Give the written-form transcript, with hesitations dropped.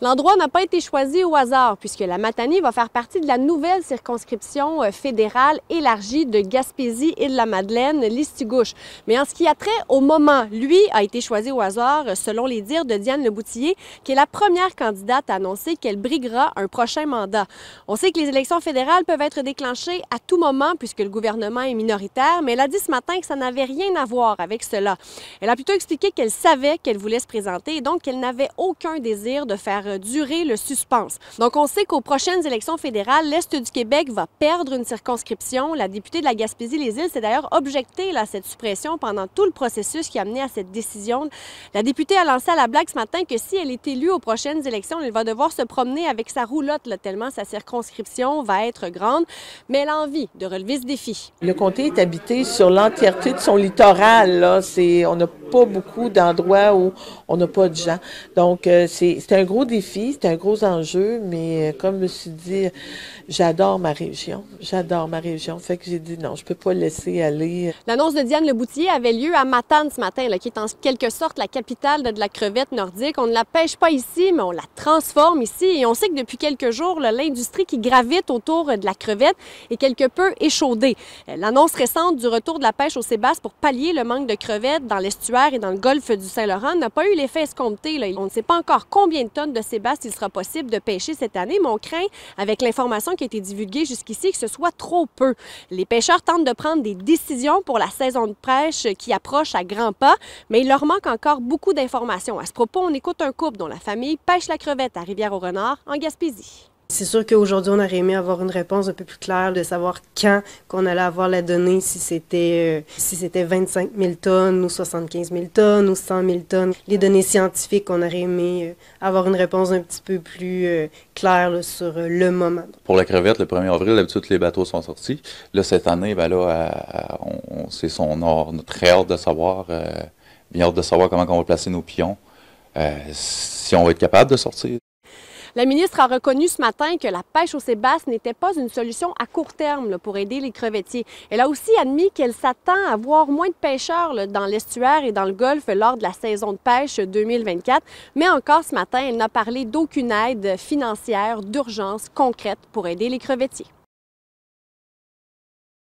L'endroit n'a pas été choisi au hasard puisque la Matanie va faire partie de la nouvelle circonscription fédérale élargie de Gaspésie et de la Madeleine-Listigouche. Mais en ce qui a trait au moment, lui a été choisi au hasard selon les dires de Diane Leboutillier, qui est la première candidate à annoncer qu'elle briguera un prochain mandat. On sait que les élections fédérales peuvent être déclenchées à tout moment puisque le gouvernement est minoritaire, mais elle a dit ce matin que ça n'avait rien à voir avec cela. Elle a plutôt expliqué qu'elle savait qu'elle voulait se présenter et donc qu'elle n'avait aucun désir de faire durer le suspense. Donc on sait qu'aux prochaines élections fédérales, l'Est du Québec va perdre une circonscription. La députée de la Gaspésie-les-Îles s'est d'ailleurs objectée à cette suppression pendant tout le processus qui a mené à cette décision. La députée a lancé à la blague ce matin que si elle est élue aux prochaines élections, elle va devoir se promener avec sa roulotte tellement sa circonscription va être grande, mais elle a envie de relever ce défi. Le comté est habité sur l'entièreté de son littoral. Là. On n'a pas beaucoup d'endroits où on n'a pas de gens. Donc, c'est un gros défi, c'est un gros enjeu, mais comme je me suis dit, j'adore ma région. J'adore ma région. Fait que j'ai dit non, je peux pas laisser aller. L'annonce de Diane Leboutillier avait lieu à Matane ce matin, qui est en quelque sorte la capitale de la crevette nordique. On ne la pêche pas ici, mais on la transforme ici. Et on sait que depuis quelques jours, l'industrie qui gravite autour de la crevette est quelque peu échaudée. L'annonce récente du retour de la pêche au sébasse pour pallier le manque de crevettes dans l'estuaire et dans le golfe du Saint-Laurent n'a pas eu l'effet escompté. On ne sait pas encore combien de tonnes de sébasse il sera possible de pêcher cette année, mais on craint, avec l'information qui a été divulguée jusqu'ici, que ce soit trop peu. Les pêcheurs tentent de prendre des décisions pour la saison de pêche qui approche à grands pas, mais il leur manque encore beaucoup d'informations. À ce propos, on écoute un couple dont la famille pêche la crevette à Rivière-au-Renard, en Gaspésie. C'est sûr qu'aujourd'hui, on aurait aimé avoir une réponse un peu plus claire de savoir quand qu'on allait avoir la donnée, si c'était 25 000 tonnes ou 75 000 tonnes ou 100 000 tonnes. Les données scientifiques, on aurait aimé avoir une réponse un petit peu plus claire là, sur le moment. Pour la crevette, le 1er avril, d'habitude, les bateaux sont sortis. Là, cette année, on a très hâte de savoir, bien hâte de savoir comment on va placer nos pions, si on va être capable de sortir. La ministre a reconnu ce matin que la pêche au sébasse n'était pas une solution à court terme pour aider les crevettiers. Elle a aussi admis qu'elle s'attend à voir moins de pêcheurs dans l'estuaire et dans le golfe lors de la saison de pêche 2024. Mais encore ce matin, elle n'a parlé d'aucune aide financière d'urgence concrète pour aider les crevettiers.